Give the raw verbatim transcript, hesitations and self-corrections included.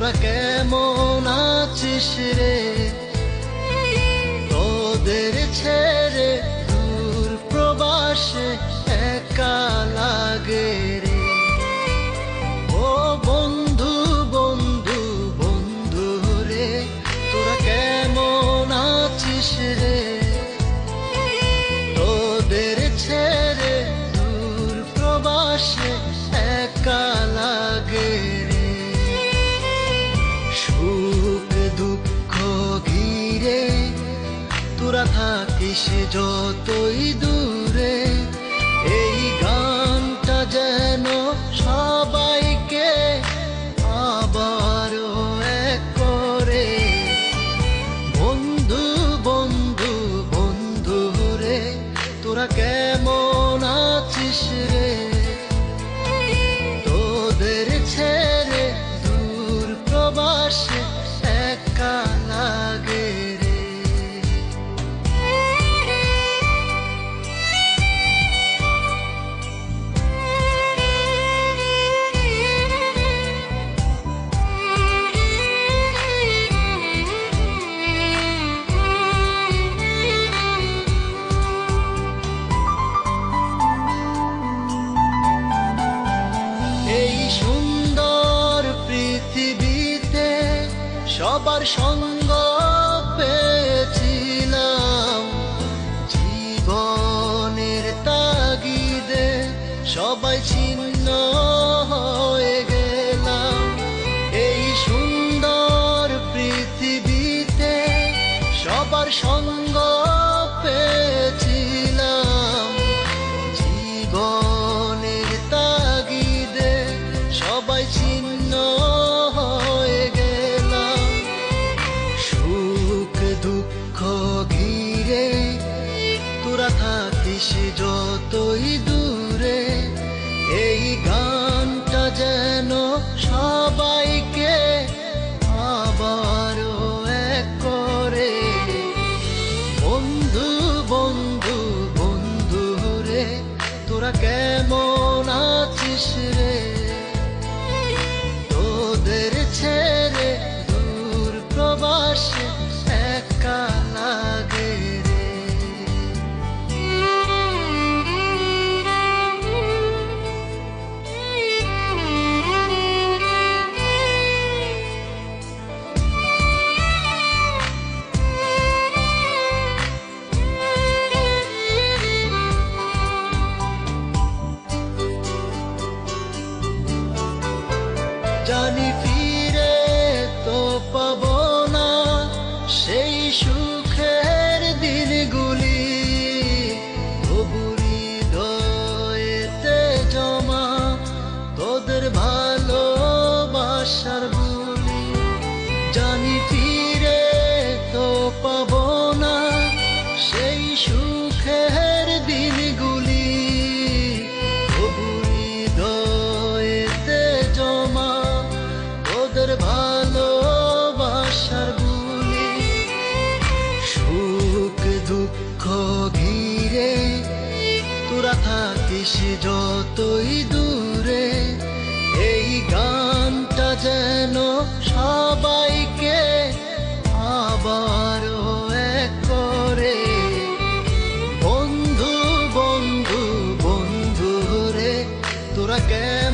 তোরা কেমন আছিস রে? তোদের ছেড়ে দূর প্রবাসে একা লাগে রে। ও বন্ধু বন্ধু বন্ধু রে, তোরা কেমন আছিস রে? তোদের ছেড়ে দূর প্রবাসে একা লাগে রে। সুখ দুঃখ ঘিরে তোরা থাকিস যতই দূরে, এই গানটা যেন সবাইকে আবারও এক করে। বন্ধু বন্ধু বন্ধু রে, তোরা কেমন আছিস রে? তোদের ছেড়ে দূর প্রবাসে একা লাগে রে। এই সুন্দর পৃথিবীতে সবার সঙ্গ পেয়েছিলাম, জীবনের তাগিদে সবাই ছিন্ন হয়ে গেলাম। এই সুন্দর পৃথিবীতে সবার সঙ্গ পেয়েছিলাম, জীবনের তাগিদে সবাই ছিন্ন হয়ে গেলাম। সুখ দুঃখ ঘিরে তোরা থাকিস যতই দূরে, এই গানটা যেন সবাইকে আবারও এক করে। বন্ধু বন্ধু বন্ধু রে, তোরা কেমন আছিস রে? তোদের ছেড়ে দূর প্রবাসে একা লাগে রে। জানি ফিরে তো পাবো না সেই সুখের দিনগুলি, তবু হৃদয়েতে জমা তোদের ভালোবাসার বুলি। জানি ফিরে তো পাবো না সেই সুখের দিনগুলি, তবু হৃদয়েতে জমা তোদের ভালোবাসার বুলি। সুখ দুঃখ ঘিরে তোরা থাকিস যতই দূরে, এই গানটা যেন সবাইকে আবারও এক করে। বন্ধু বন্ধু বন্ধু রে, তোরা কেমন